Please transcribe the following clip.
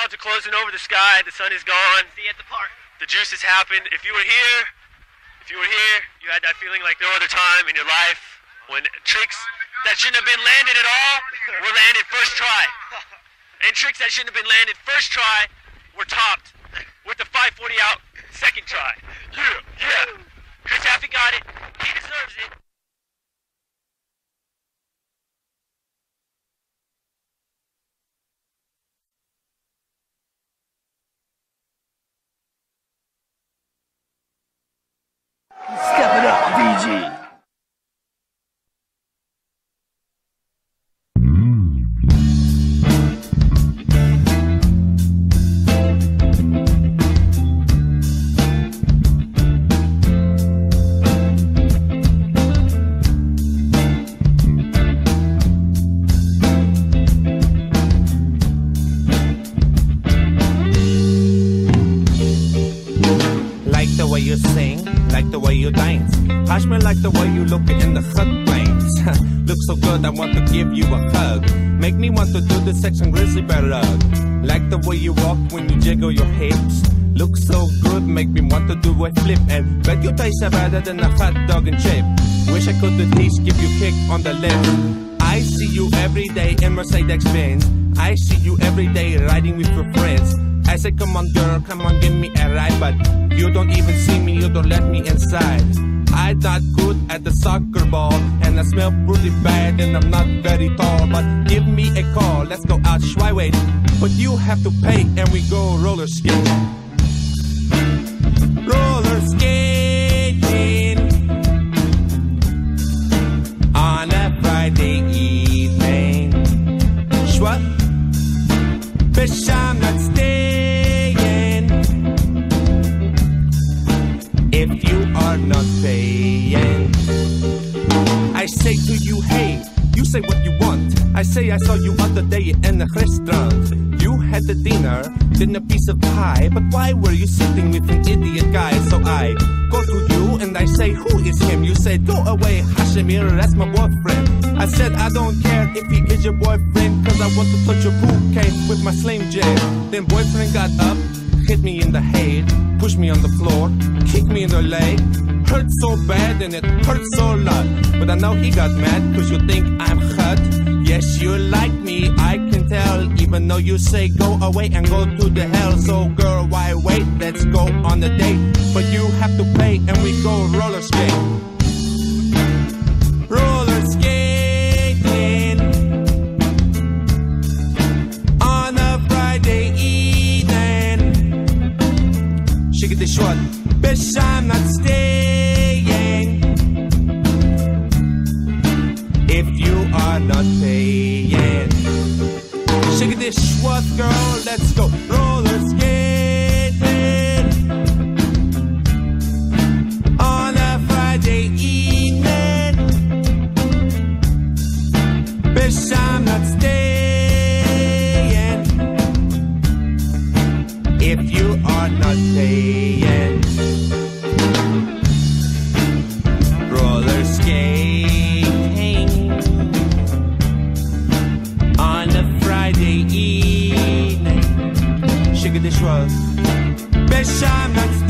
clouds are closing over the sky. The sun is gone. See you at the park. The juice has happened. If you were here, you had that feeling like no other time in your life when tricks that shouldn't have been landed at all were landed first try. And tricks that shouldn't have been landed first try were topped with the 540 out second try. Yeah. Chris Haffey got it. He deserves it. Step it up, VG. Like the way you sing, like the way you dance. Hush me like the way you look in the hood flames. Look so good, I want to give you a hug. Make me want to do the sex and grizzly bear rug. Like the way you walk when you jiggle your hips. Look so good, make me want to do a flip. And bet you taste better than a hot dog and chip. Wish I could at least give you a kick on the lip. I see you every day in Mercedes-Benz. I see you every day riding with your friends. I say, come on girl, come on, give me a ride. But you don't even see me, you don't let me inside. I'm not good at the soccer ball, and I smell pretty bad, and I'm not very tall. But give me a call, let's go out Schweiweit. But you have to pay, and we go roller skating. Roller skating on a Friday evening. Schwa? Bitch, I'm not staying if you are not paying. I say to you, hey, you say what you want. I say I saw you other day in a restaurant. You had the dinner, then a piece of pie. But why were you sitting with an idiot guy? So I go to you and I say, who is him? You said, go away, Hashimir, that's my boyfriend. I said, I don't care if he is your boyfriend, cause I want to touch your bouquet with my Slim Jim. Then boyfriend got up, hit me in the head, pushed me on the floor, kicked me in the leg. Hurt so bad and it hurt so lot. But I know he got mad cause you think I'm hot. Yes, you like me, I can tell. Even though you say go away and go to the hell. So girl, why wait? Let's go on a date. But you have to pay and we go roller skate. Roller skating on a Friday evening. Shake it short, bitch, I'm not staying if you are not paying. Shake it short, girl, let's go roller skating on a Friday evening. Bitch, I'm not staying if you are not paying. Roller skating on a Friday evening. Shake it, this was. Bitch, I'm not